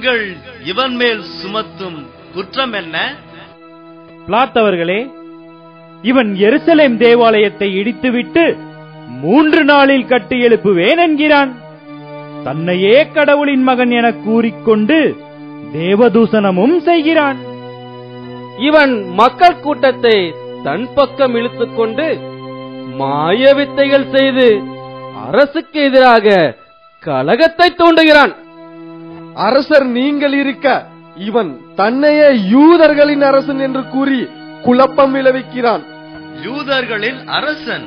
நீங்கள் இவன் மேல் சுமத்தும் குற்றம் என்ன? பிலாத்து அவர்களே, இவன் எருசலேம் தேவாலயத்தை இடித்துவிட்டு 3 நாளில் கட்டி எழுப்புவேன் என்கிறான். தன்னையே கடவுளின் மகன் என கூறிக்கொண்டு தேவதூசணமும் செய்கிறான். இவன் மக்கள் கூட்டத்தை தன் பக்கம் இழுத்துக் கொண்டு மாய வித்தைகள் செய்து அரசுக்கு எதிராக கலகத்தை தூண்டுகிறான். அரசர் நீங்கள் இருக்க இவன் தன்னையே யூதர்களின் அரசன் என்று கூறி குழப்பம் விளைவிக்கிறான். யூதர்களின் அரசன்?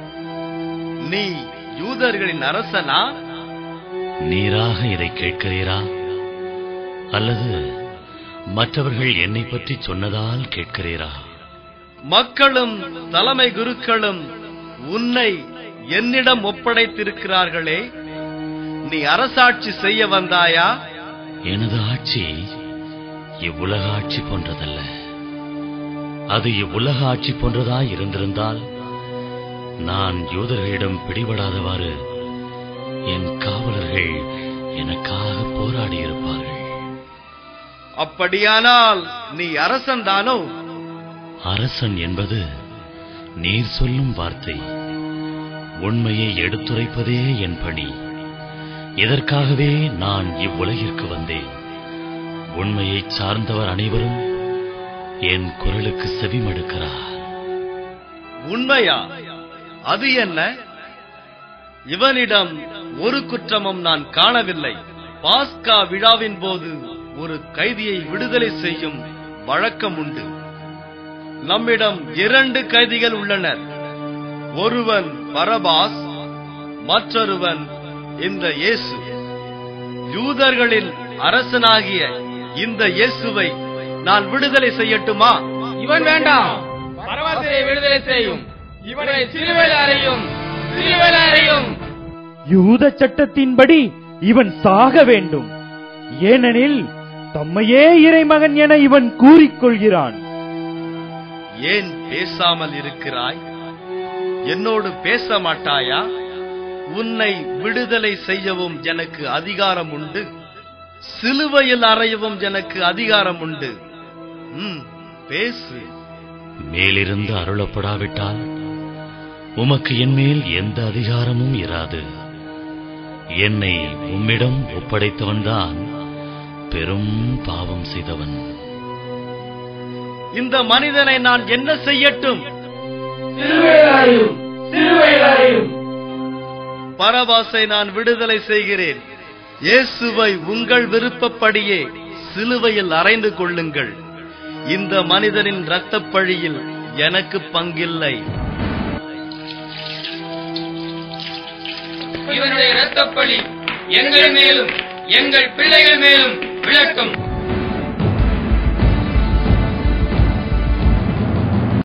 நீ யூதர்களின் அரசனா? நீராக இதை கேட்கிறீரா, அல்லது மற்றவர்கள் என்னை பற்றி சொன்னதால் கேட்கிறீரா? மக்களும் தலைமை குருக்களும் உன்னை என்னிடம் ஒப்படைத்திருக்கிறார்களே, நீ அரசாட்சி செய்ய வந்தாயா? எனது ஆட்சி இவ்வுலக ஆட்சி போன்றதல்ல. அது இவ்வுலக ஆட்சி போன்றதாய் இருந்திருந்தால் நான் யூதர்களிடம் பிடிபடாதவாறு என் காவலர்கள் எனக்காக போராடியிருப்பார்கள். அப்படியானால் நீ அரசன் தானோ? அரசன் என்பது நீர் சொல்லும் வார்த்தை. உண்மையை எடுத்துரைப்பதே என் பணி. இதற்காகவே நான் இவ்வுலகிற்கு வந்தேன். உண்மையை சார்ந்தவர் அனைவரும் என் குரலுக்கு செவிமடுக்கிறார். உண்மையா? அது என்ன? இவனிடம் ஒரு குற்றமும் நான் காணவில்லை. பாஸ்கா விழாவின் போது ஒரு கைதியை விடுதலை செய்யும் வழக்கம் உண்டு. நம்மிடம் 2 கைதிகள் உள்ளனர். ஒருவன் பரபாஸ், மற்றொருவன் இந்த இயேசு. யூதர்களின் அரசனாகிய இந்த இயேசுவை நான் விடுதலை செய்யட்டுமா? இவன் வேண்டாம், பரபாசை விடுதலை செய்யும். இவனை சிலுவையில் அறையும், சிலுவையில் அறையும். யூத சட்டத்தின்படி இவன் சாக வேண்டும். ஏனெனில் தம்மையே இறைமகன் என இவன் கூறிக்கொள்கிறான். ஏன் பேசாமல் இருக்கிறாய்? என்னோடு பேச மாட்டாயா? உன்னை விடுதலை செய்யவும் எனக்கு அதிகாரம் உண்டு, சிலுவையில் அறையவும் எனக்கு அதிகாரம் உண்டு. பேசு. மேலிருந்து அருளப்படாவிட்டால் உமக்கு என் மேல் எந்த அதிகாரமும் இராது. என்னை உம்மிடம் ஒப்படைத்தவன்தான் பெரும் பாவம் செய்தவன். இந்த மனிதனை நான் என்ன செய்யட்டும்? பரபாசை நான் விடுதலை செய்கிறேன். இயேசுவை உங்கள் விருப்பப்படியே சிலுவையில் அறைந்து கொள்ளுங்கள். இந்த மனிதனின் இரத்தப் பழியில் எனக்கு பங்கில்லை. இவனுடைய இரத்தப்பழி எங்கள் மேலும் எங்கள் பிள்ளைகள் மேலும் விளக்கும்.